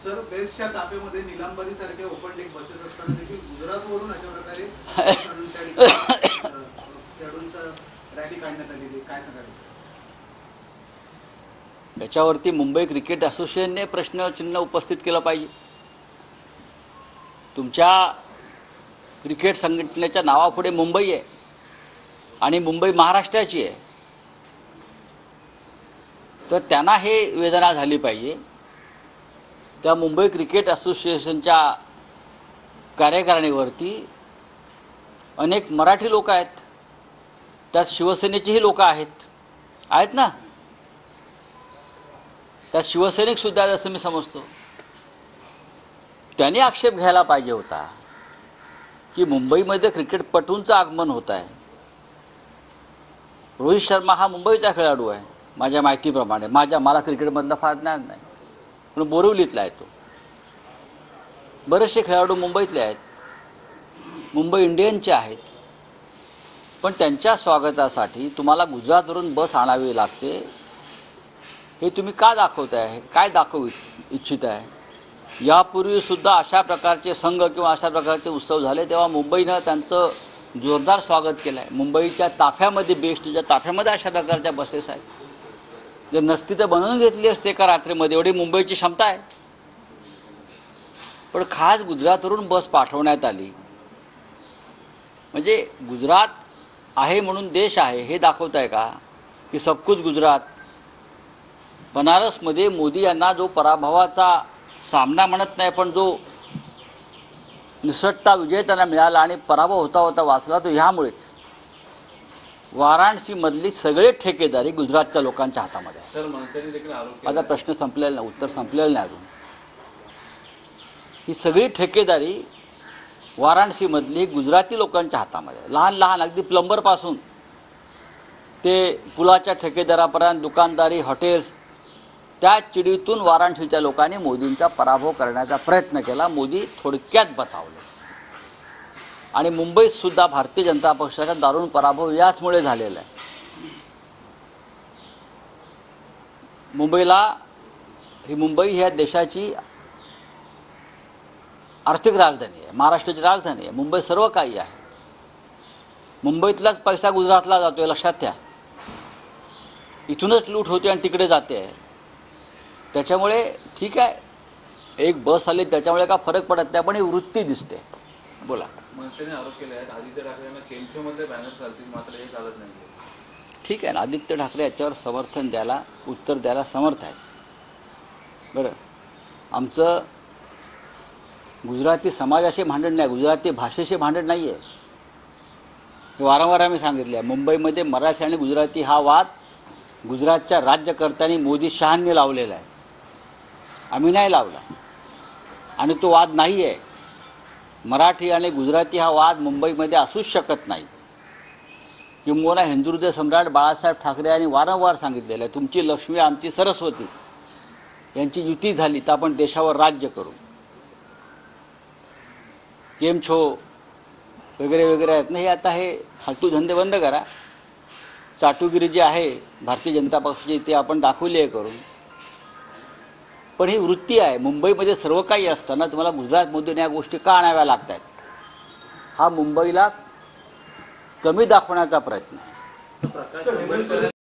Sir बेस्टच्या ताफ्यामध्ये निलांबरी सारख्या open deck buses असताना देखील गुजरातवरून अशा प्रकारे खेळाडूंचा रॅली काढण्यात आलेली, काय सांगाल? याच्यावरती मुंबई क्रिकेट असोसिएशनने प्रश्नचिन्ह उपस्थित केलं पाहिजे. तुमच्या क्रिकेट संघटनेच्या नावापुढे मुंबई आहे आणि मुंबई महाराष्ट्राची आहे, तर त्यांना हे वेदना झाली पाहिजे. त्या मुंबई क्रिकेट असोसिएशनच्या कार्यकारिणीवरती अनेक मराठी लोक आहेत, त्यात शिवसेनेचेही लोक आहेत ना, त्यात शिवसैनिकसुद्धा असं मी समजतो. त्यांनी आक्षेप घ्यायला पाहिजे होता की मुंबईमध्ये क्रिकेटपटूंचं आगमन होत आहे. रोहित शर्मा हा मुंबईचा खेळाडू आहे माझ्या माहितीप्रमाणे, मला क्रिकेटमधलं फार ज्ञान नाही, पण बोरिवलीतला आहे तो. बरेचसे खेळाडू मुंबईतले आहेत, मुंबई इंडियन्सचे आहेत, पण त्यांच्या स्वागतासाठी तुम्हाला गुजरातवरून बस आणावी लागते. हे तुम्ही का दाखवताय, काय दाखवू इच्छित आहे? यापूर्वीसुद्धा अशा प्रकारचे संघ किंवा अशा प्रकारचे उत्सव झाले तेव्हा मुंबईनं त्यांचं जोरदार स्वागत केलं आहे. मुंबईच्या ताफ्यामध्ये, बेस्टच्या ताफ्यामध्ये अशा प्रकारच्या बसेस आहेत. जर नसती तर बनवून घेतली असते एका रात्रीमध्ये, एवढी मुंबईची क्षमता आहे. पण खास गुजरातवरून बस पाठवण्यात आली म्हणजे गुजरात आहे म्हणून देश आहे हे दाखवताय का? की सबकुछ गुजरात. बनारसमध्ये मोदी यांना जो पराभवाचा सामना म्हणत नाही, पण जो निसटता विजय त्यांना मिळाला आणि पराभव होता होता वाचला, तो ह्यामुळेच. वाराणसीमधली सगळे ठेकेदारी गुजरातच्या लोकांच्या हातामध्ये आहे. आता प्रश्न संपलेला नाही, उत्तर संपलेलं नाही अजून. ही सगळी ठेकेदारी वाराणसीमधली गुजराती लोकांच्या हातामध्ये आहे. लहान लहान अगदी प्लंबरपासून ते पुलाच्या ठेकेदारापर्यंत, दुकानदारी, हॉटेल्स, त्या चिडीतून वाराणसीच्या लोकांनी मोदींचा पराभव करण्याचा प्रयत्न केला. मोदी थोडक्यात बचावले. आणि मुंबईतसुद्धा भारतीय जनता पक्षाचा दारुण पराभव याचमुळे झालेला आहे. मुंबई ह्या देशाची आर्थिक राजधानी आहे, महाराष्ट्राची राजधानी आहे. मुंबई सर्व काही आहे. मुंबईतलाच पैसा गुजरातला जातोय, लक्षात ठेवा. इथूनच लूट होते आणि तिकडे जाते. त्याच्यामुळे ठीक आहे, एक बस आली त्याच्यामुळे का फरक पडत नाही, पण ही वृत्ती दिसते. बोला. मनसेने आरोप केले आहेत आदित्य ठाकरेंना केंद्रामध्ये बॅनर चालतील, मात्र हे चालत नाही. ठीक आहे ना, आदित्य ठाकरे याच्यावर समर्थन द्यायला, उत्तर द्यायला समर्थ आहे. बरं, आमचं गुजराती समाजाशी भांडण नाही, गुजराती भाषेशी भांडण नाही आहे. हे वारंवार आम्ही सांगितले आहे. मुंबईमध्ये मराठी आणि गुजराती हा वाद गुजरातच्या राज्यकर्त्यांनी मोदी शहांनी लावलेला आहे, आम्ही नाही लावला. आणि तो वाद नाही आहे. मराठी आणि गुजराती हा वाद मुंबईमध्ये असूच शकत नाही. किंबहुना हिंदुहृदय सम्राट बाळासाहेब ठाकरे यांनी वारंवार सांगितलेलं आहे, तुमची लक्ष्मी आमची सरस्वती यांची युती झाली तर आपण देशावर राज्य करू. केम छो वगैरे वगैरे आहेत ना, हे आता हे फालतू धंदे बंद करा. चाटुगिरी जी आहे भारतीय जनता पक्षाची ते आपण दाखवली आहे करून. पण ही वृत्ती आहे. मुंबईमध्ये सर्व काही असताना तुम्हाला गुजरातमधून या गोष्टी का आणाव्या लागत आहेत? हा मुंबईला कमी दाखवण्याचा प्रयत्न आहे.